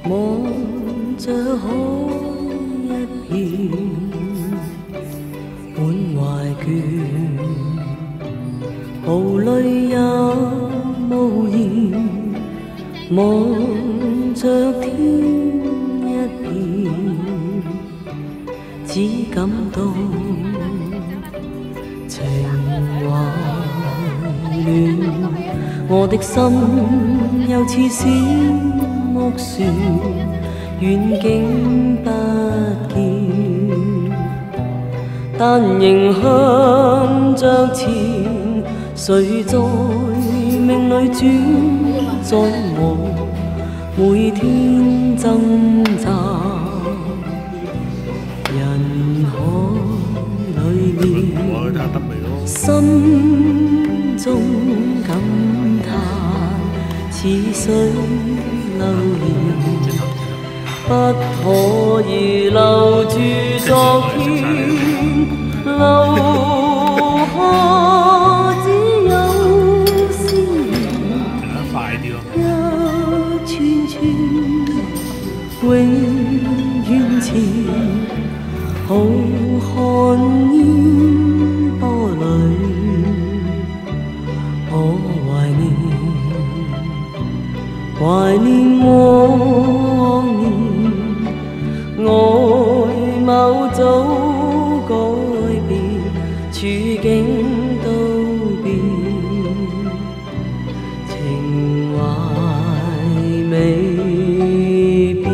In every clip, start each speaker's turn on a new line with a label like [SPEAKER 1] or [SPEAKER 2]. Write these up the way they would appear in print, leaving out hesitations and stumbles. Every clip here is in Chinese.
[SPEAKER 1] 望着海一片，满怀倦，毫泪也无言，望着天一片，只感到情怀乱，我的心又似小木船，远景不见，但仍向着前。谁在命里转，在我每天挣扎？人海里面，心中感叹，似水流年，不可以留住昨天，留下只有思念，一串串永遠前，浩瀚煙波裏，我懷念往年，外貌早改變，處境都變，情懷未變。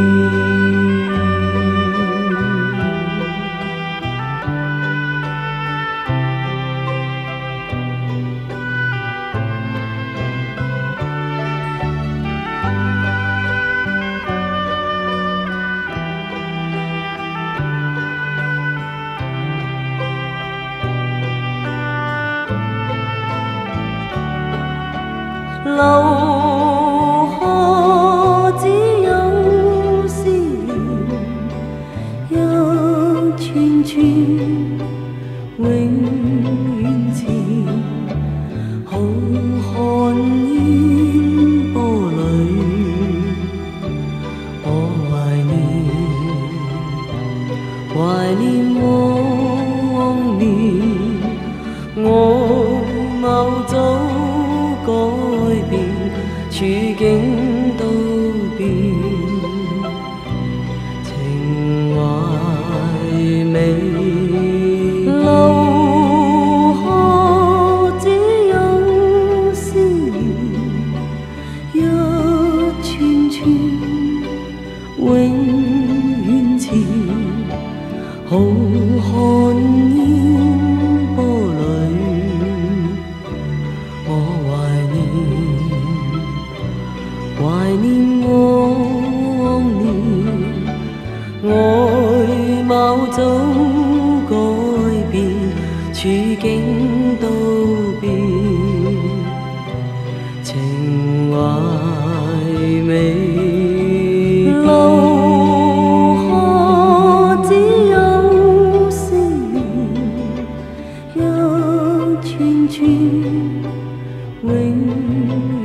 [SPEAKER 1] 留下只有思念，一串串永遠前，浩瀚煙波裏，我懷念往年，外貌早改變，處境都變，情懷未留下只有思念，一串串永遠前，浩瀚煙波裏。懷念往年，外貌早改變，處境都變，情懷未留下只有思念，一串串永。